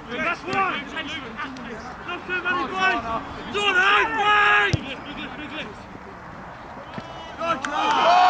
That's one! Not too many points! Do it, Wayne! Good, good, good, good.